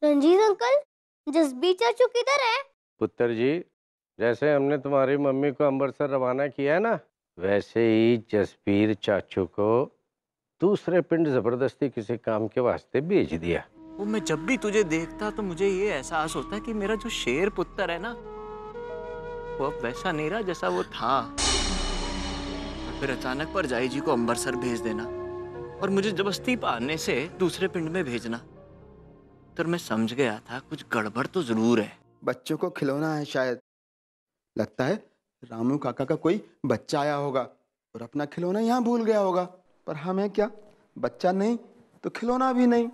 Ranjit uncle, Jasbir चाचू किधर है? पुत्र जी, जैसे हमने तुम्हारी मम्मी को अमृतसर रवाना किया है ना, वैसे ही जसबीर चाचू को दूसरे पिंड जबरदस्ती किसी काम के वास्ते भेज दिया। वो मैं जब भी तुझे देखता तो मुझे ये एहसास होता कि मेरा जो शेर पुत्र है ना, वो अब वैसा नहीं रहा जैसा वो था। और फिर अचानक परजाई जी को अमृतसर भेज देना और मुझे जबरदस्ती बहाने से दूसरे पिंड में भेजना, तो मैं समझ गया था कुछ गड़बड़ तो जरूर है। बच्चों को खिलौना है शायद। लगता है रामू काका का कोई बच्चा आया होगा और अपना खिलौना यहाँ भूल गया होगा। पर हमें क्या, बच्चा नहीं तो खिलौना भी नहीं।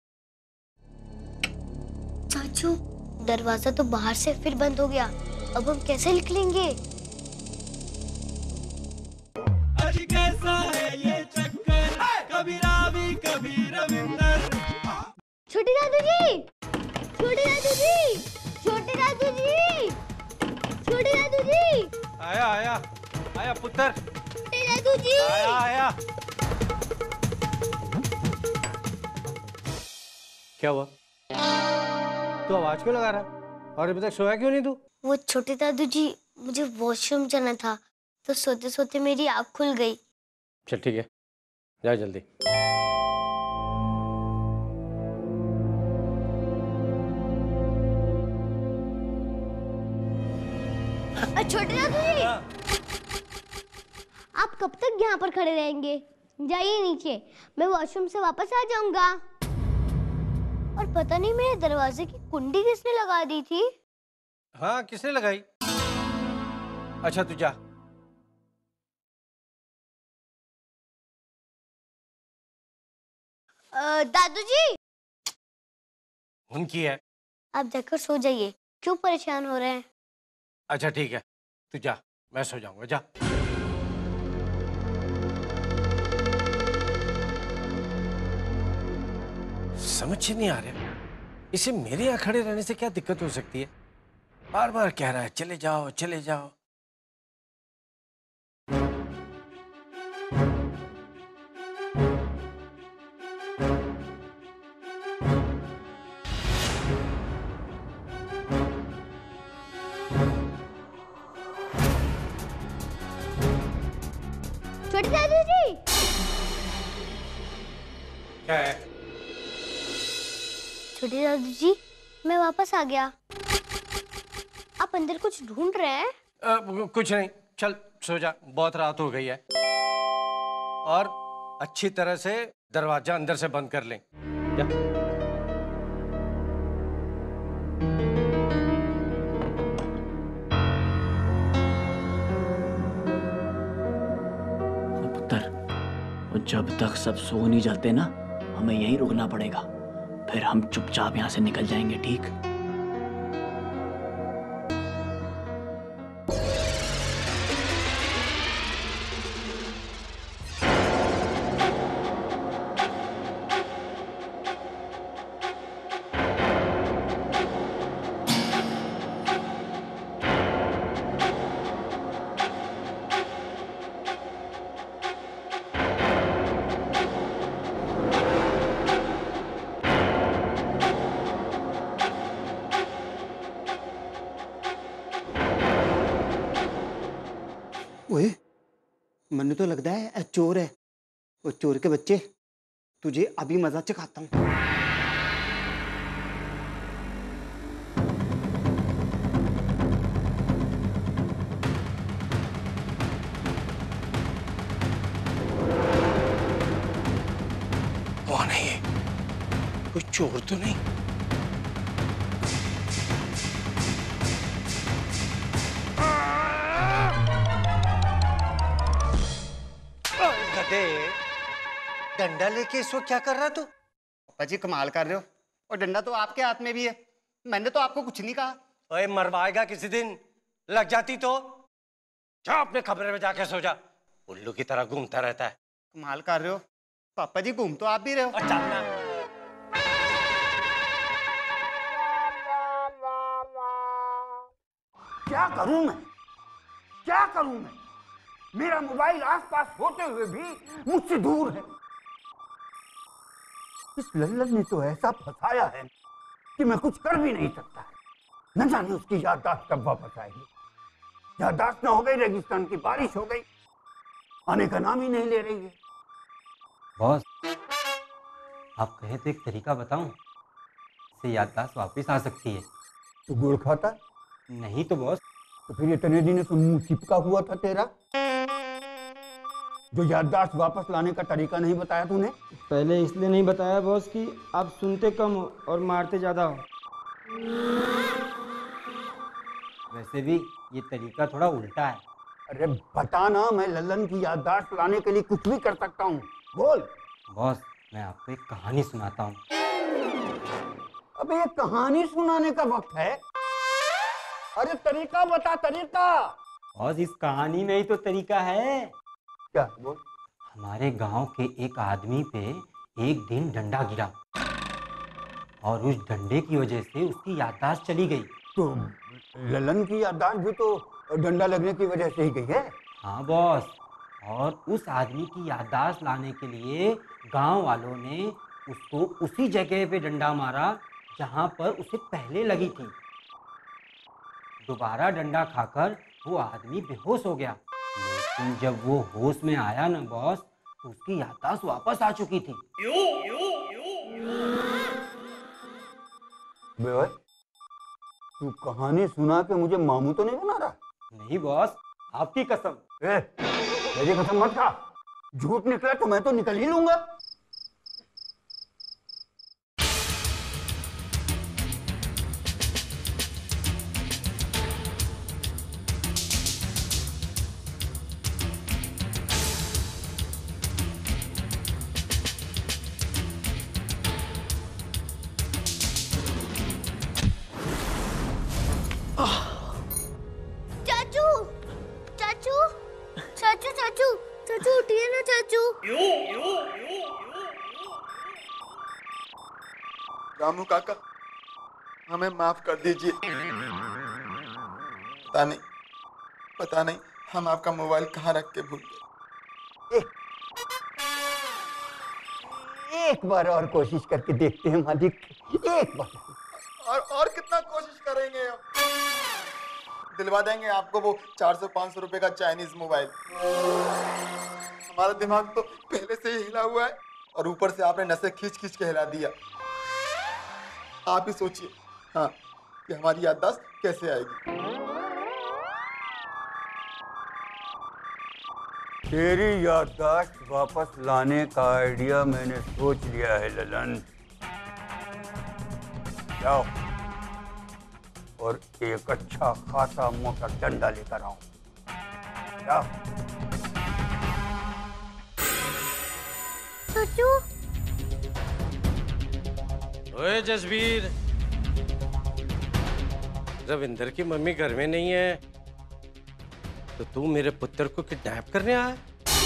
चाचू, दरवाजा तो बाहर से फिर बंद हो गया। अब हम कैसे निकलेंगे? अजी कैसा है ये चक्कर, कभी रावी कभी रविंदर। छोटे दादू जी, छोटे दादू जी, छोटे दादू जी, छोटे दादू जी। आया आया आया पुत्र। छोटे दादू जी। आया आया। क्या हुआ? तू आवाज क्यों लगा रहा और अभी तक सोया क्यों नहीं तू? वो छोटे दादू जी, मुझे वॉशरूम जाना था तो सोते सोते मेरी आँख खुल गई। चल ठीक है, जा जल्दी। छोटे दादू जी, आप कब तक यहाँ पर खड़े रहेंगे? जाइए नीचे, मैं वॉशरूम से वापस आ जाऊंगा। और पता नहीं मेरे दरवाजे की कुंडी किसने लगा दी थी? हाँ, किसने लगाई? अच्छा तू जा। दादू जी। उनकी है। आप जाकर सो जाइए, क्यों परेशान हो रहे हैं? अच्छा ठीक है, तू जा, मैं सो जाऊंगा, जा। समझ ही नहीं आ रहा, इसे मेरे यहाँ खड़े रहने से क्या दिक्कत हो सकती है? बार बार कह रहा है चले जाओ चले जाओ। छोटे दादू जी। क्या है? छोटे दादू जी, मैं वापस आ गया। आप अंदर कुछ ढूंढ रहे हैं? कुछ नहीं, चल सो जा, बहुत रात हो गई है। और अच्छी तरह से दरवाजा अंदर से बंद कर लें। जा। जब तक सब सो नहीं जाते ना, हमें यहीं रुकना पड़ेगा। फिर हम चुपचाप यहाँ से निकल जाएंगे, ठीक? ओए, मन्ने तो लगता है चोर है। वो चोर के बच्चे, तुझे अभी मजा चखाता हूँ। कौन है ये? कोई चोर तो नहीं? डंडा लेके इसको क्या कर रहा तू? पापा जी कमाल कर रहे हो, और डंडा तो आपके हाथ में भी है। मैंने तो आपको कुछ नहीं कहा। ओए मरवाएगा किसी दिन, लग जाती तो। जा अपने कमरे में जाके सो जा, उल्लू की तरह घूमता रहता है। कमाल कर रहे हो पापा जी, घूम तो आप भी रहे हो। और चलना। क्या करूं मैं, क्या करूं मैं? मेरा मोबाइल आसपास होते हुए भी मुझसे दूर है। इस लल्लन ने तो ऐसा फंसाया है कि मैं कुछ कर भी नहीं सकता। न जाने उसकी याददाश्त कब वापस आएगी। याददाश्त न हो गई, रेगिस्तान की बारिश हो गई, आने का नाम ही नहीं ले रही है। बॉस, आप कहे तो एक तरीका बताऊं, इससे याददाश्त वापस आ सकती है। तू गुड़ खाता? नहीं तो बॉस। तो फिर इतने दिन से मुंह चिपका हुआ था तेरा, जो याददाश्त वापस लाने का तरीका नहीं बताया तूने? पहले इसलिए नहीं बताया बॉस कि आप सुनते कम हो और मारते ज्यादा हो। वैसे भी ये तरीका थोड़ा उल्टा है। अरे बता ना, मैं लल्लन की याददाश्त लाने के लिए कुछ भी कर सकता हूँ, बोल। बॉस, मैं आपको एक कहानी सुनाता हूँ। अबे ये कहानी सुनाने का वक्त है? अरे तरीका बता, तरीका। बॉस, इस कहानी में ही तो तरीका है। क्या? बोल। हमारे गांव के एक आदमी पे एक दिन डंडा गिरा और उस डंडे की वजह से उसकी याददाश्त चली गई। तो ललन की याददाश्त भी तो डंडा लगने की वजह से ही गई है। हाँ बॉस, और उस आदमी की याददाश्त लाने के लिए गांव वालों ने उसको उसी जगह पे डंडा मारा जहां पर उसे पहले लगी थी। दोबारा डंडा खाकर वो आदमी बेहोश हो गया, लेकिन जब वो होश में आया ना बॉस, तो उसकी याददाश्त वापस आ चुकी थी। बे, तू कहानी सुना के मुझे मामू तो नहीं बना रहा? नहीं बॉस, आपकी कसम। मेरी कसम मत खा, झूठ निकला तो मैं तो निकल ही लूंगा। चाचू चाचू चाचू चाचू चाचू उठिए ना चाचू। रामू काका, हमें माफ कर दीजिए। पता नहीं हम आपका मोबाइल कहाँ रख के भूल गए। एक बार और कोशिश करके देखते हैं मालिक, एक बार। और कितना कोशिश करेंगे हम? दिलवा देंगे आपको वो 400-500 रुपए का चाइनीज मोबाइल। हमारा दिमाग तो पहले से ही हिला हुआ है और ऊपर से आपने नसें खींच खींच के हिला दिया। आप ही सोचिए, हाँ, कि हमारी याददाश्त कैसे आएगी। तेरी याददाश्त वापस लाने का आइडिया मैंने सोच लिया है ललन। जाओ और एक अच्छा खासा मोटा डंडा लेकर आओ। जाओ। चाचू ओए जसबीर, रविंदर की मम्मी घर में नहीं है तो तू मेरे पुत्र को किडनैप करने आया?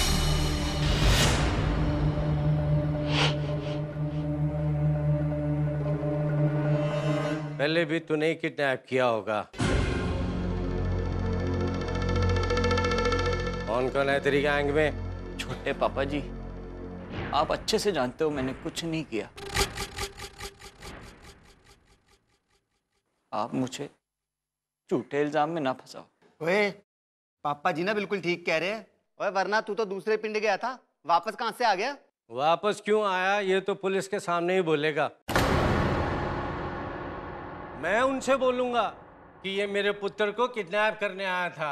पहले भी तूने ही किडनैप किया होगा। कौन कौन है तेरी गैंग में? छोटे पापा जी, आप अच्छे से जानते हो मैंने कुछ नहीं किया। आप मुझे झूठे इल्जाम में ना फंसाओ। ओए, पापा जी ना बिल्कुल ठीक कह रहे हैं। ओए, वरना तू तो दूसरे पिंड गया था, वापस कहाँ से आ गया? वापस क्यों आया ये तो पुलिस के सामने ही बोलेगा। मैं उनसे बोलूंगा कि ये मेरे पुत्र को किडनैप करने आया था।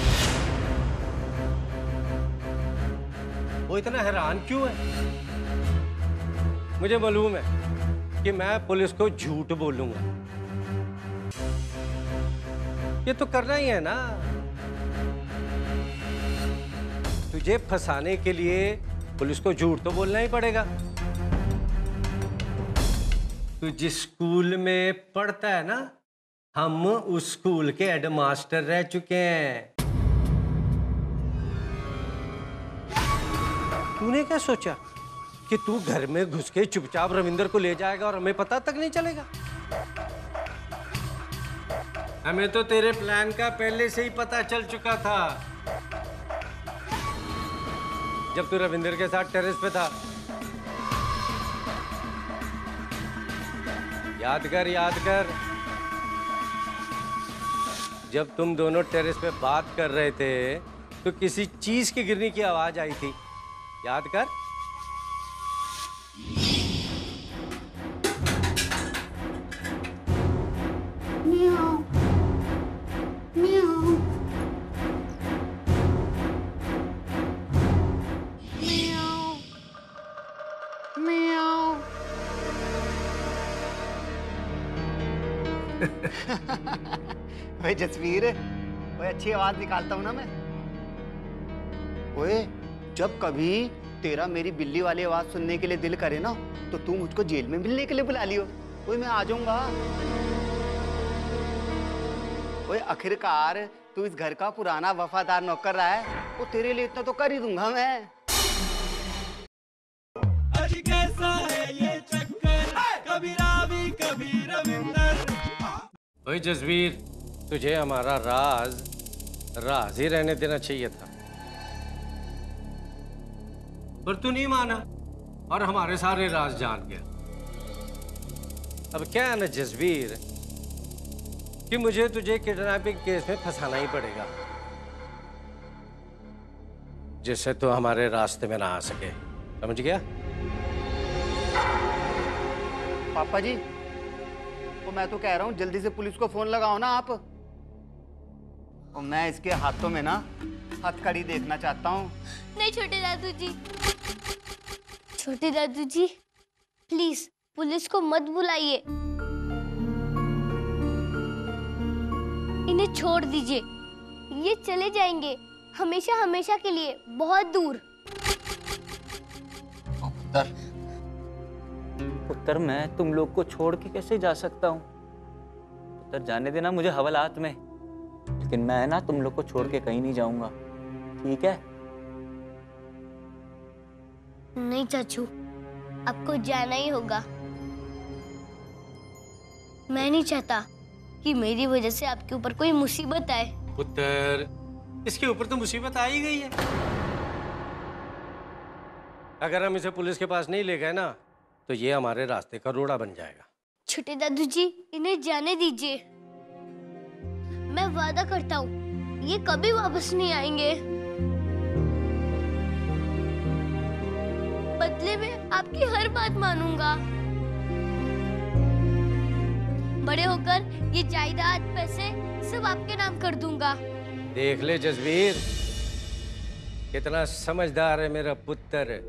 वो इतना हैरान क्यों है? मुझे मालूम है कि मैं पुलिस को झूठ बोलूंगा। ये तो करना ही है ना। तुझे फंसाने के लिए पुलिस को झूठ तो बोलना ही पड़ेगा। तू जिस स्कूल में पढ़ता है ना, हम उस स्कूल के हेडमास्टर रह चुके हैं। तूने क्या सोचा कि तू घर में घुस के चुपचाप रविंदर को ले जाएगा और हमें पता तक नहीं चलेगा? हमें तो तेरे प्लान का पहले से ही पता चल चुका था। जब तू रविंदर के साथ टेरेस पे था, याद कर, याद कर, जब तुम दोनों टेरेस पे बात कर रहे थे तो किसी चीज के गिरने की आवाज आई थी। याद कर। म्याऊ, म्याऊ, म्याऊ, म्याऊ। ओए जसवीर, ओए अच्छी आवाज निकालता हूँ ना मैं। ओए जब कभी तेरा मेरी बिल्ली वाली आवाज सुनने के लिए दिल करे ना तो तू मुझको जेल में मिलने के लिए बुला लियो। ओए मैं आ जाऊंगा। ओए आखिरकार तू इस घर का पुराना वफादार नौकर रहा है, वो तेरे लिए इतना तो कर ही दूंगा मैं। अजी कैसा है ये चक्कर, कभी रावी कभी रविंदर। ओए जसवीर, तुझे हमारा राज राज ही रहने देना चाहिए था, पर तू नहीं माना और हमारे सारे राज जान गया। अब क्या है ना जसवीर कि मुझे तुझे किडनैपिंग केस में फंसाना ही पड़ेगा, जिससे तू हमारे रास्ते में ना आ सके। समझ गया? पापा जी, तो मैं तो कह रहा हूँ जल्दी से पुलिस को फोन लगाओ ना आप। और मैं इसके हाथों में ना हथकड़ी देखना चाहता हूँ। नहीं छोटे दादू जी, छोटे दादू जी प्लीज पुलिस को मत बुलाइए, इन्हें छोड़ दीजिए, ये चले जाएंगे हमेशा हमेशा के लिए बहुत दूर। पुत्र मैं तुम लोग को छोड़ के कैसे जा सकता हूँ? पुत्र जाने देना मुझे हवालात में, लेकिन मैं ना तुम लोग को छोड़ के कहीं नहीं जाऊंगा, ठीक है? नहीं चाचू, आपको जाना ही होगा। मैं नहीं चाहता कि मेरी वजह से आपके ऊपर कोई मुसीबत आए। पुत्र, इसके ऊपर तो मुसीबत आ ही गई है। अगर हम इसे पुलिस के पास नहीं ले गए ना तो ये हमारे रास्ते का रोड़ा बन जाएगा। छोटे दादू जी इन्हें जाने दीजिए, मैं वादा करता हूँ ये कभी वापस नहीं आएंगे। बदले में आपकी हर बात मानूंगा। बड़े होकर ये जायदाद पैसे सब आपके नाम कर दूंगा। देख ले जसवीर, कितना समझदार है मेरा पुत्र।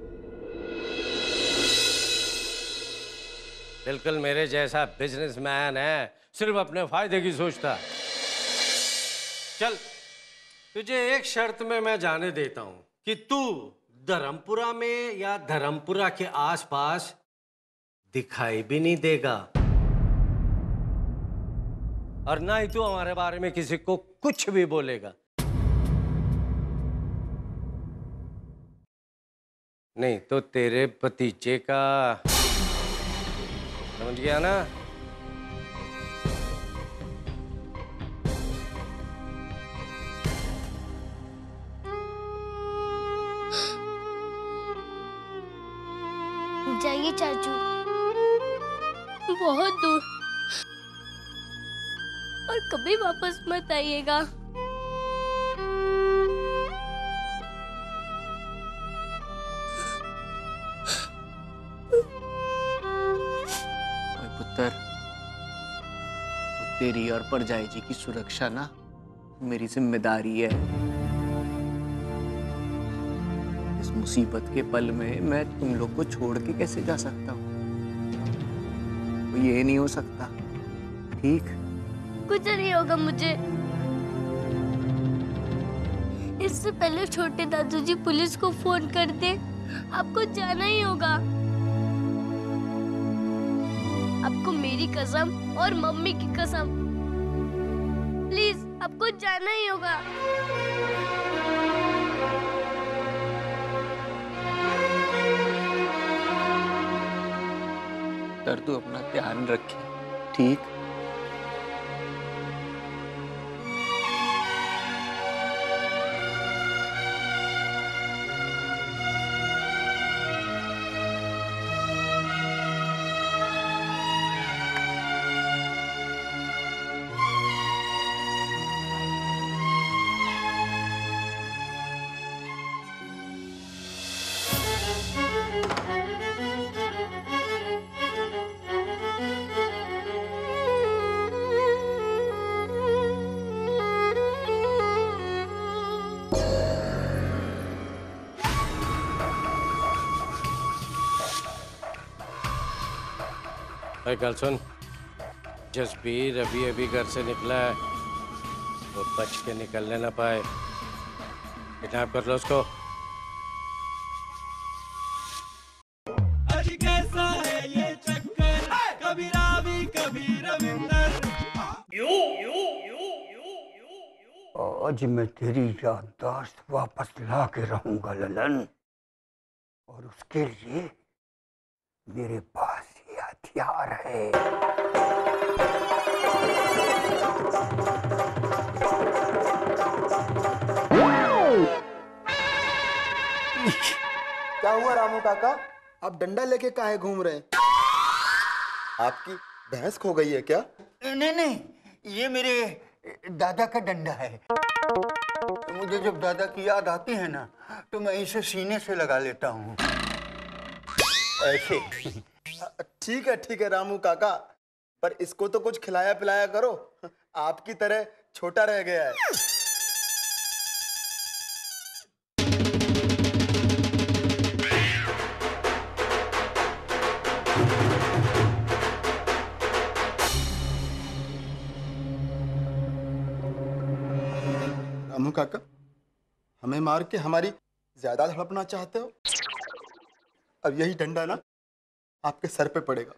बिल्कुल मेरे जैसा बिजनेसमैन है, सिर्फ अपने फायदे की सोचता। चल, तुझे एक शर्त में मैं जाने देता हूं कि तू धर्मपुरा में या धर्मपुरा के आसपास दिखाई भी नहीं देगा, और ना ही तू हमारे बारे में किसी को कुछ भी बोलेगा। नहीं तो तेरे भतीजे का, समझ गया ना? जाइए चाचू, बहुत दूर, और कभी वापस मत आइएगा। पुत्र, तेरी और परजाई जी की सुरक्षा ना मेरी जिम्मेदारी है। इस मुसीबत के पल में मैं तुम लोग को छोड़ के कैसे जा सकता हूँ? तो ये नहीं हो सकता, ठीक? कुछ नहीं होगा मुझे। इससे पहले छोटे दादू जी पुलिस को फोन कर दे, आपको जाना ही होगा। आपको मेरी कसम और मम्मी की कसम, प्लीज आपको जाना ही होगा। तर तू अपना ध्यान रखे, ठीक? अरे कल सुन, जसबीर अभी अभी घर से निकला है, वो बच के निकलने ना पाए। किडनैप कर लो उसको। अजी कैसा है ये चक्कर, कभी रावी कभी रविंदर। आज मैं तेरी याददाश्त वापस ला के रहूंगा ललन, और उसके लिए मेरे पास ये हथियार है। क्या हुआ रामू काका, आप डंडा लेके काहे घूम रहे हैं? आपकी भैंस खो गई है क्या? नहीं नहीं, ये मेरे दादा का डंडा है। मुझे जब दादा की याद आती है ना, तो मैं इसे सीने से लगा लेता हूँ ऐसे। ठीक है रामू काका, पर इसको तो कुछ खिलाया पिलाया करो, आपकी तरह छोटा रह गया है। रामू काका, हमें मार के हमारी ज्यादा हड़पना चाहते हो? अब यही डंडा ना आपके सर पे पड़ेगा।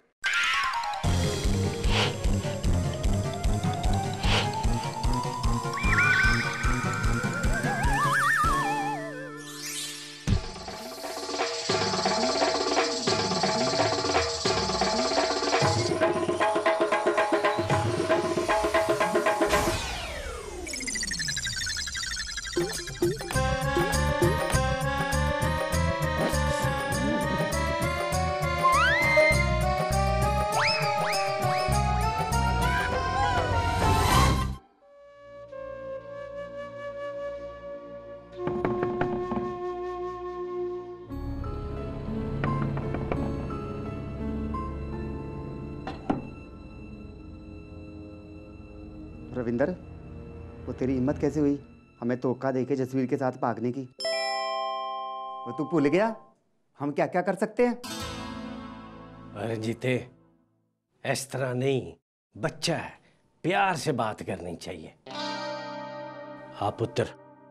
रविंदर, वो तेरी हिम्मत कैसे हुई हमें धोखा देके जसवीर के साथ भागने की? वो तू भूल गया हम क्या क्या कर सकते हैं? अरे जीते, इस तरह नहीं, बच्चा है, प्यार से बात करनी चाहिए। हाँ पुत्र,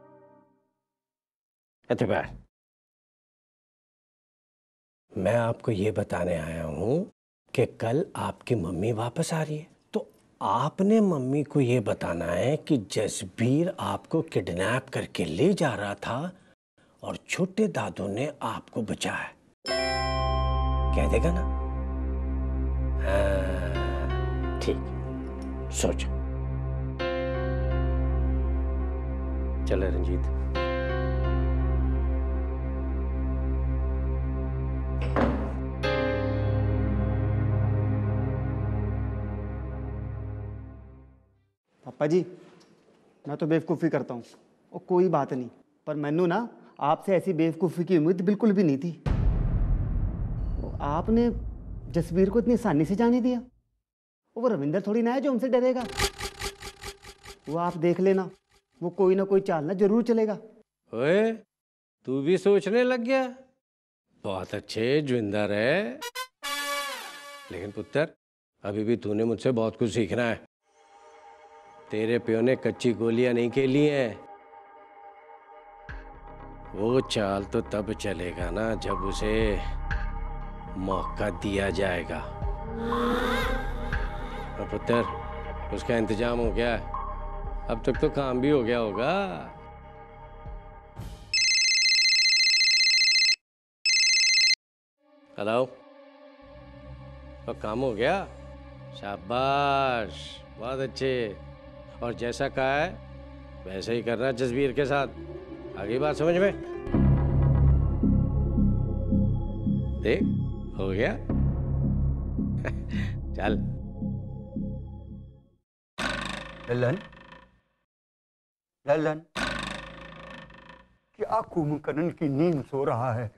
एतबार, मैं आपको ये बताने आया हूं कि कल आपकी मम्मी वापस आ रही है, तो आपने मम्मी को ये बताना है कि जसबीर आपको किडनैप करके ले जा रहा था और छोटे दादू ने आपको बचाया। कह देगा ना? हाँ, ठीक, सोच। चल रंजीत। पापा जी, मैं तो बेवकूफ़ी करता हूँ, और कोई बात नहीं, पर मैनू ना आपसे ऐसी बेवकूफ़ी की उम्मीद बिल्कुल भी नहीं थी। आपने जसबीर को इतनी आसानी से जाने दिया। वो रविंदर थोड़ी ना है जो हमसे डरेगा। वो आप देख लेना, वो कोई ना कोई चाल ना जरूर चलेगा। ओए, तू भी सोचने लग गया? बहुत अच्छे जोगिंदर है, लेकिन पुत्र अभी भी तूने मुझसे बहुत कुछ सीखना है। तेरे प्यो ने कच्ची गोलियां नहीं खेली हैं। वो चाल तो तब चलेगा ना जब उसे मौका दिया जाएगा। और पुत्र, उसका इंतजाम हो गया, अब तक तो काम भी हो गया होगा। हेलो, तो काम हो गया? शाबाश, बहुत अच्छे। और जैसा कहा है वैसे ही करना जसबीर के साथ। आगे बात समझ में? देख, हो गया। चल। ललन, ललन, क्या कुंभकर्ण की नींद सो रहा है?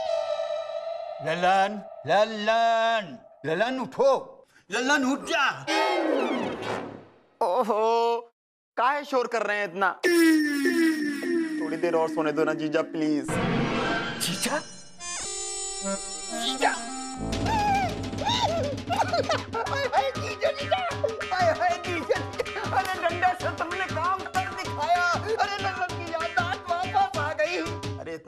ललन, ललन, ललन उठो, ललन उठ जा। ओहो, काहे शोर कर रहे हैं इतना? थोड़ी देर और सोने दो ना जीजा, प्लीज। जीजा, जीजा।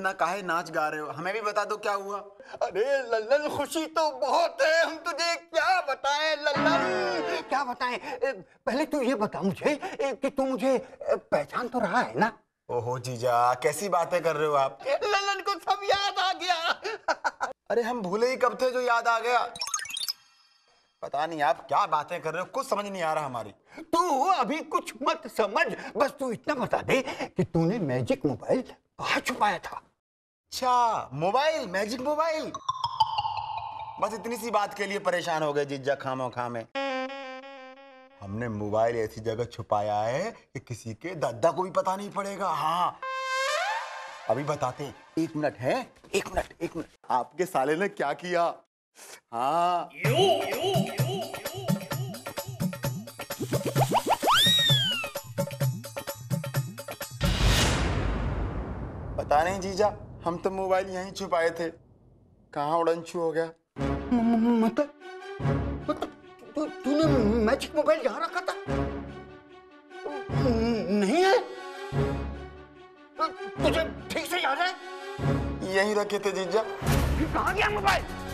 इतना काहे नाच गा रहे हो? हमें भी बता दो क्या हुआ। अरे लल्लन, खुशी तो बहुत है, हम तुझे क्या बताएं लल्लन, क्या बताएं। पहले तू ये बता मुझे कि तू मुझे पहचान तो रहा है ना? ओहो जीजा, कैसी बातें कर रहे हो आप? लल्लन को सब याद आ गया। अरे हम भूले ही कब थे जो याद आ गया। पता नहीं आप क्या बातें कर रहे हो, कुछ समझ नहीं आ रहा हमारी। तू अभी कुछ मत समझ, बस तू इतना बता दे कि तूने मैजिक मोबाइल कहाँ छुपाया था। अच्छा, मोबाइल, मैजिक मोबाइल। बस इतनी सी बात के लिए परेशान हो गए जीजा खामोखा में। हमने मोबाइल ऐसी जगह छुपाया है कि किसी के दादा को भी पता नहीं पड़ेगा। हाँ, अभी बताते हैं। 1 मिनट है, 1 मिनट, 1 मिनट। आपके साले ने क्या किया? हाँ, पता नहीं जीजा, हम तो मोबाइल यहीं छुपाए थे, कहाँ उड़नछू हो गया। मतलब तूने मैजिक मोबाइल यहाँ रखा था? नहीं है? तुझे ठीक से याद है? यहीं रखे थे जीजा। कहाँ गया मोबाइल?